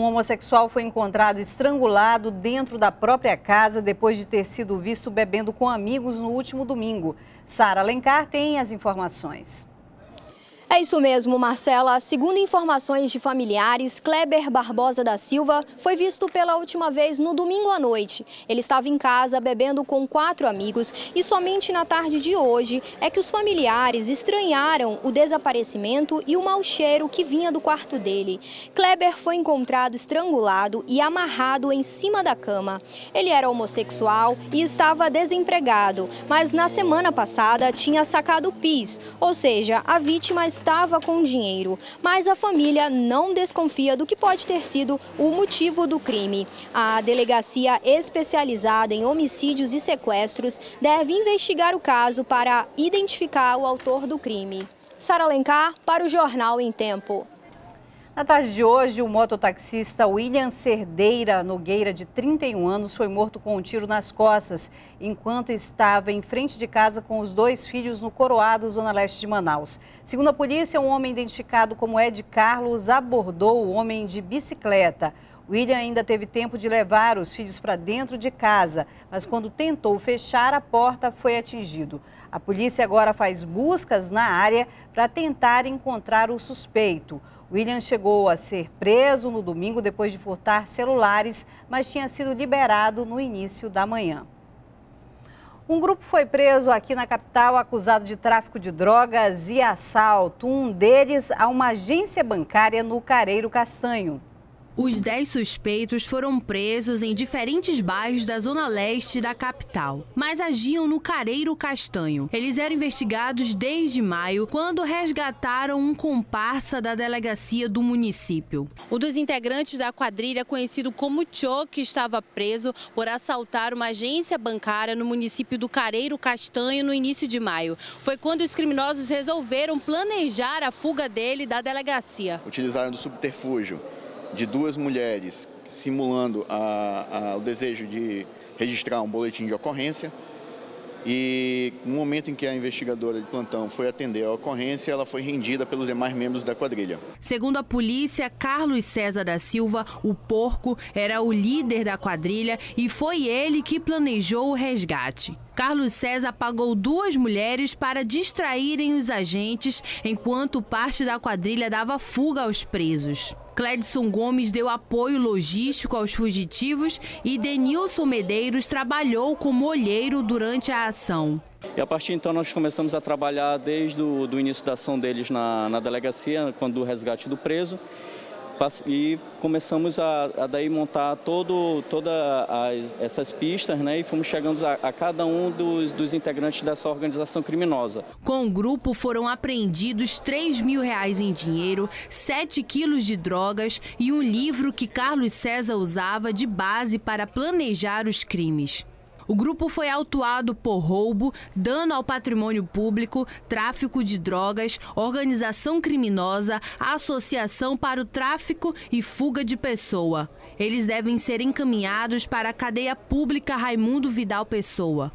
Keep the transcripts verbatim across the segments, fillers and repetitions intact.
Um homossexual foi encontrado estrangulado dentro da própria casa depois de ter sido visto bebendo com amigos no último domingo. Sara Alencar tem as informações. É isso mesmo, Marcela. Segundo informações de familiares, Kleber Barbosa da Silva foi visto pela última vez no domingo à noite. Ele estava em casa bebendo com quatro amigos e somente na tarde de hoje é que os familiares estranharam o desaparecimento e o mau cheiro que vinha do quarto dele. Kleber foi encontrado estrangulado e amarrado em cima da cama. Ele era homossexual e estava desempregado, mas na semana passada tinha sacado o P I S, ou seja, a vítima estava com dinheiro, mas a família não desconfia do que pode ter sido o motivo do crime. A delegacia especializada em homicídios e sequestros deve investigar o caso para identificar o autor do crime. Sara Alencar para o Jornal em Tempo. Na tarde de hoje, o mototaxista William Cerdeira Nogueira, de trinta e um anos, foi morto com um tiro nas costas, enquanto estava em frente de casa com os dois filhos no Coroado, zona leste de Manaus. Segundo a polícia, um homem identificado como Ed Carlos abordou o homem de bicicleta. William ainda teve tempo de levar os filhos para dentro de casa, mas quando tentou fechar a porta, foi atingido. A polícia agora faz buscas na área para tentar encontrar o suspeito. William chegou a ser preso no domingo depois de furtar celulares, mas tinha sido liberado no início da manhã. Um grupo foi preso aqui na capital acusado de tráfico de drogas e assalto, um deles a uma agência bancária no Careiro Castanho. Os dez suspeitos foram presos em diferentes bairros da zona leste da capital, mas agiam no Careiro Castanho. Eles eram investigados desde maio, quando resgataram um comparsa da delegacia do município. Um dos integrantes da quadrilha, conhecido como Choque, estava preso por assaltar uma agência bancária no município do Careiro Castanho no início de maio. Foi quando os criminosos resolveram planejar a fuga dele da delegacia. Utilizaram do subterfúgio de duas mulheres simulando a, a, o desejo de registrar um boletim de ocorrência, e no momento em que a investigadora de plantão foi atender a ocorrência, ela foi rendida pelos demais membros da quadrilha. Segundo a polícia, Carlos César da Silva, o Porco, era o líder da quadrilha e foi ele que planejou o resgate. Carlos César pagou duas mulheres para distraírem os agentes, enquanto parte da quadrilha dava fuga aos presos. Cledson Gomes deu apoio logístico aos fugitivos e Denilson Medeiros trabalhou como olheiro durante a ação. E a partir então nós começamos a trabalhar desde o do início da ação deles na, na delegacia, quando o resgate do preso, e começamos a, a daí montar todo, todas essas pistas, né, e fomos chegando a, a cada um dos, dos integrantes dessa organização criminosa. Com o grupo foram apreendidos três mil reais em dinheiro, sete quilos de drogas e um livro que Carlos César usava de base para planejar os crimes. O grupo foi autuado por roubo, dano ao patrimônio público, tráfico de drogas, organização criminosa, associação para o tráfico e fuga de pessoa. Eles devem ser encaminhados para a cadeia pública Raimundo Vidal Pessoa.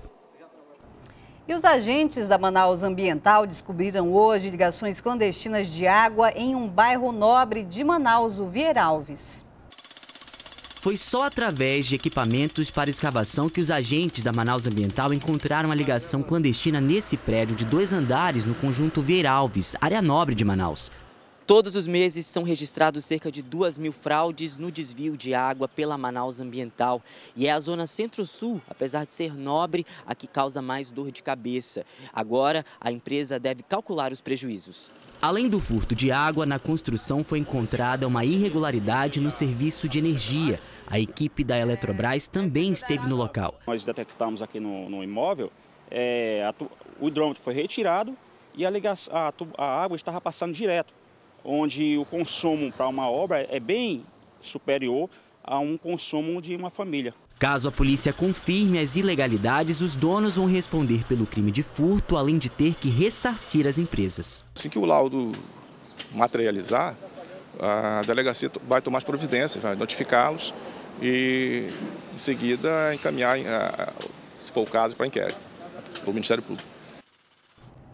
E os agentes da Manaus Ambiental descobriram hoje ligações clandestinas de água em um bairro nobre de Manaus, o Vieira Alves. Foi só através de equipamentos para escavação que os agentes da Manaus Ambiental encontraram a ligação clandestina nesse prédio de dois andares no conjunto Vieira Alves, área nobre de Manaus. Todos os meses são registrados cerca de duas mil fraudes no desvio de água pela Manaus Ambiental. E é a zona centro-sul, apesar de ser nobre, a que causa mais dor de cabeça. Agora, a empresa deve calcular os prejuízos. Além do furto de água, na construção foi encontrada uma irregularidade no serviço de energia. A equipe da Eletrobras também esteve no local. Nós detectamos aqui no, no imóvel, é, a, o hidrômetro foi retirado e a, ligação, a, a água estava passando direto, onde o consumo para uma obra é bem superior a um consumo de uma família. Caso a polícia confirme as ilegalidades, os donos vão responder pelo crime de furto, além de ter que ressarcir as empresas. Assim que o laudo materializar, a delegacia vai tomar as providências, vai notificá-los e, em seguida, encaminhar, se for o caso, para inquérito, para o Ministério Público.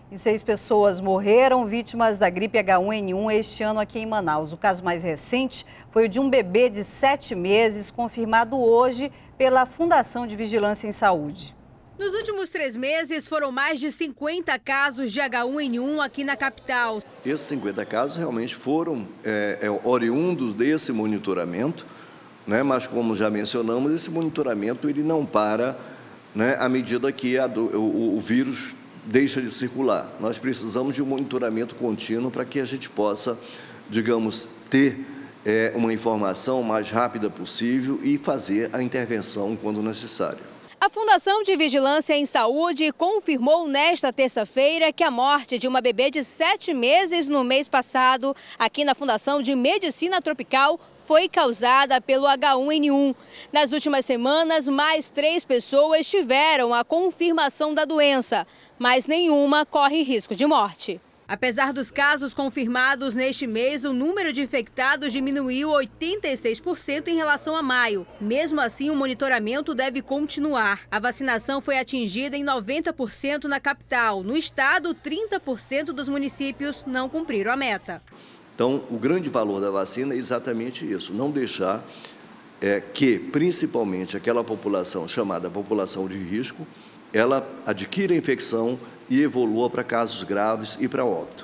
E seis pessoas morreram vítimas da gripe H um N um este ano aqui em Manaus. O caso mais recente foi o de um bebê de sete meses, confirmado hoje pela Fundação de Vigilância em Saúde. Nos últimos três meses, foram mais de cinquenta casos de H um N um aqui na capital. Esses cinquenta casos realmente foram é, é, oriundos desse monitoramento, né? Mas, como já mencionamos, esse monitoramento ele não para, né, à medida que a do, o, o vírus deixa de circular. Nós precisamos de um monitoramento contínuo para que a gente possa, digamos, ter é, uma informação mais rápida possível e fazer a intervenção quando necessário. A Fundação de Vigilância em Saúde confirmou nesta terça-feira que a morte de uma bebê de sete meses no mês passado, aqui na Fundação de Medicina Tropical, foi causada pelo H um N um. Nas últimas semanas, mais três pessoas tiveram a confirmação da doença, mas nenhuma corre risco de morte. Apesar dos casos confirmados neste mês, o número de infectados diminuiu oitenta e seis por cento em relação a maio. Mesmo assim, o monitoramento deve continuar. A vacinação foi atingida em noventa por cento na capital. No estado, trinta por cento dos municípios não cumpriram a meta. Então, o grande valor da vacina é exatamente isso, não deixar é, que, principalmente, aquela população chamada população de risco, ela adquira a infecção e evolua para casos graves e para óbito.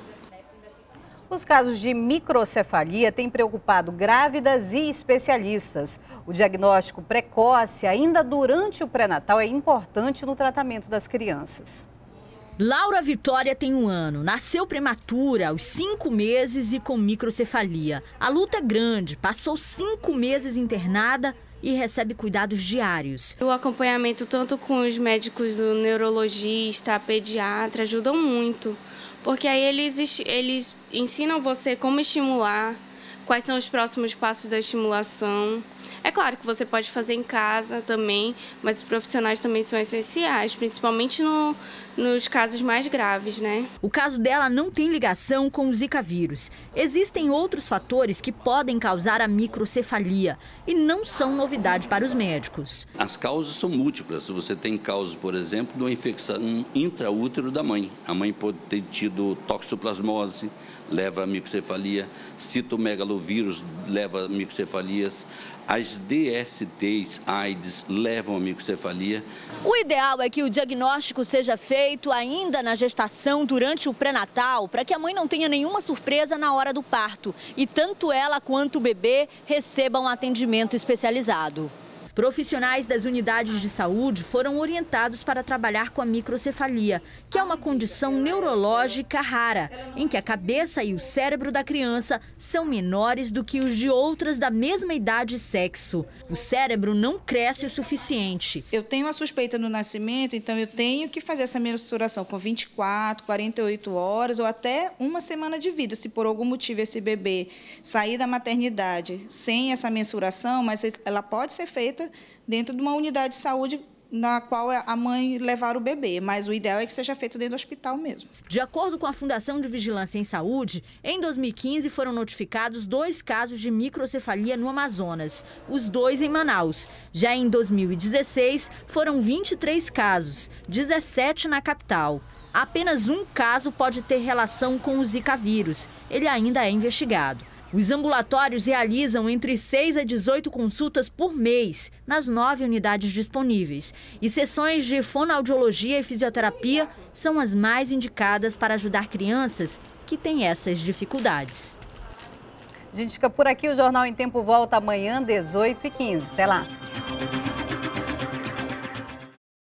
Os casos de microcefalia têm preocupado grávidas e especialistas. O diagnóstico precoce, ainda durante o pré-natal, é importante no tratamento das crianças. Laura Vitória tem um ano, nasceu prematura aos cinco meses e com microcefalia. A luta é grande, passou cinco meses internada e recebe cuidados diários. O acompanhamento tanto com os médicos, do neurologista, pediatra, ajudam muito, porque aí eles, eles ensinam você como estimular, quais são os próximos passos da estimulação. É claro que você pode fazer em casa também, mas os profissionais também são essenciais, principalmente no, nos casos mais graves, né? O caso dela não tem ligação com o Zika vírus. Existem outros fatores que podem causar a microcefalia e não são novidade para os médicos. As causas são múltiplas. Você tem causas, por exemplo, de uma infecção intraútero da mãe. A mãe pode ter tido toxoplasmose, leva a microcefalia, citomegalovírus leva a microcefalias, as D S Ts, AIDS, levam a microcefalia. O ideal é que o diagnóstico seja feito ainda na gestação, durante o pré-natal, para que a mãe não tenha nenhuma surpresa na hora do parto e tanto ela quanto o bebê recebam atendimento especializado. Profissionais das unidades de saúde foram orientados para trabalhar com a microcefalia, que é uma condição neurológica rara, em que a cabeça e o cérebro da criança são menores do que os de outras da mesma idade e sexo. O cérebro não cresce o suficiente. Eu tenho a suspeita no nascimento, então eu tenho que fazer essa mensuração com vinte e quatro, quarenta e oito horas ou até uma semana de vida. Se por algum motivo esse bebê sair da maternidade sem essa mensuração, mas ela pode ser feita dentro de uma unidade de saúde na qual a mãe levar o bebê, mas o ideal é que seja feito dentro do hospital mesmo. De acordo com a Fundação de Vigilância em Saúde, em dois mil e quinze foram notificados dois casos de microcefalia no Amazonas, os dois em Manaus. Já em dois mil e dezesseis foram vinte e três casos, dezessete na capital. Apenas um caso pode ter relação com o Zika vírus, ele ainda é investigado. Os ambulatórios realizam entre seis a dezoito consultas por mês nas nove unidades disponíveis. E sessões de fonoaudiologia e fisioterapia são as mais indicadas para ajudar crianças que têm essas dificuldades. A gente fica por aqui, o Jornal em Tempo volta amanhã, dezoito e quinze. Até lá!